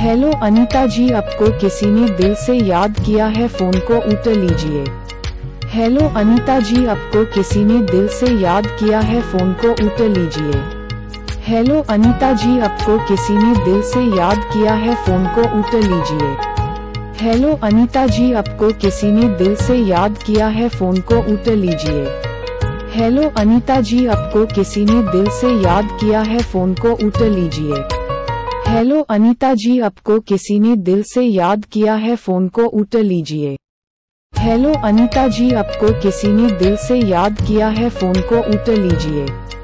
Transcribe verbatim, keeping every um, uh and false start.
Hello Anita जी, आपको किसी ने दिल से याद किया है, फोन को उठा लीजिए। हेलो अनीता जी, आपको किसी ने दिल से याद किया है, फोन को उठा लीजिए। हेलो अनीता जी, आपको किसी ने दिल से याद किया है, फोन को उठा लीजिए। हेलो अनीता जी, आपको किसी ने दिल से याद किया है, फोन को उठा लीजिए। हेलो अनीता जी, आपको किसी ने दिल से याद किया है, फोन को उठा लीजिए। हेलो अनीता जी, आपको किसी ने दिल से याद किया है, फोन को उठा लीजिए। हेलो अनीता जी, आपको किसी ने दिल से याद किया है, फोन को उठा लीजिए।